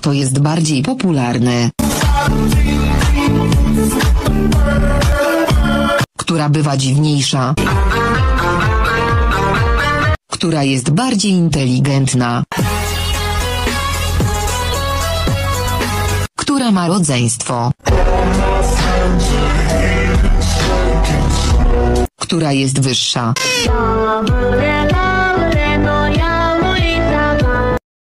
Kto jest bardziej popularny? Która bywa dziwniejsza? Która jest bardziej inteligentna? Która ma rodzeństwo? Która jest wyższa?